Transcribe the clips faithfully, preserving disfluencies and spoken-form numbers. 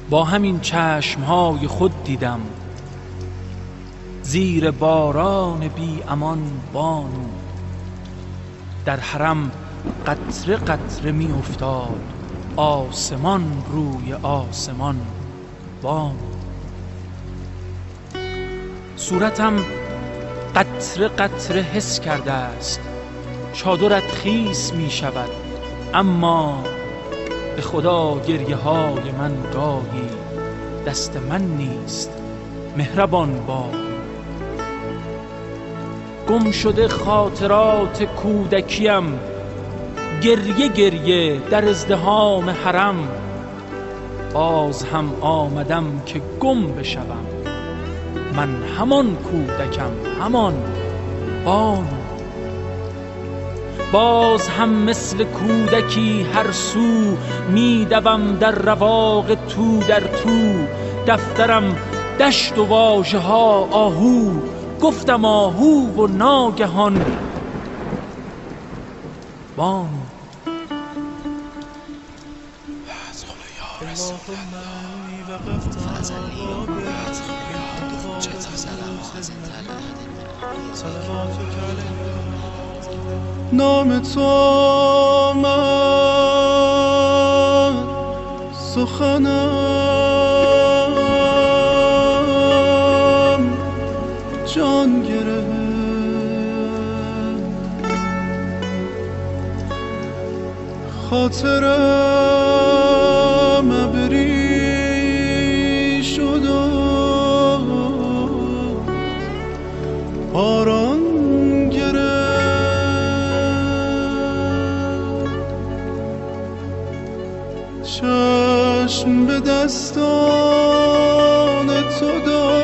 با همین چشمهای خود دیدم زیر باران بی امان بانو. در حرم قطره قطره می افتاد آسمان روی آسمان بانو. صورتم قطره قطره حس کرده است چادرت خیس می شود، اما به خدا گریه های من گاهی دست من نیست مهربان بانو. گم شده خاطرات کودکیم گریه گریه در ازدحام حرم. باز هم آمدم که گم بشوم، من همان کودکم همان بانو. باز هم مثل کودکی هر سو میدوم در رواق تو در تو. دفترم دشت و واژه ها آهو، گفتم آهو و ناگهان بانو. نام تو من سخنم جان گرفت، خاطرم ابری شد و باران چشم به دستان تو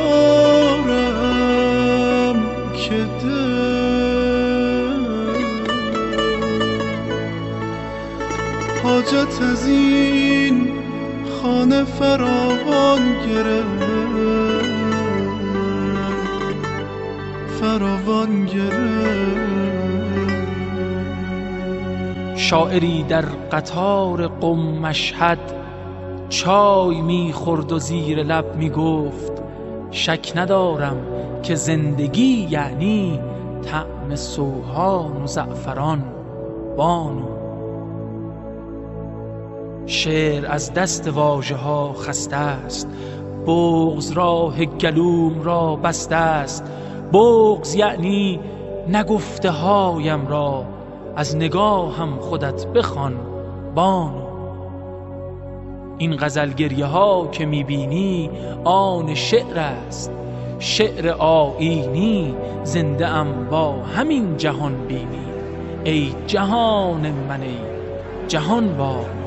دارم که دل حاجت از این خانه فراوان گرفت، فراوان گرفت. شاعری در قطار قم مشهد چای میخورد و زیر لب میگفت شک ندارم که زندگی یعنی طعم سوهان و زعفران بانو. شعر از دست واژه ها خسته است، بغض راه گلوم را بسته است. بغض یعنی نگفته هایم را از نگاهم خودت بخوان بانو. این غزلگریه ها که میبینی آن شعر است، شعر آیینی. زنده ام با همین جهان بینی، ای جهان من ای جهان بانو.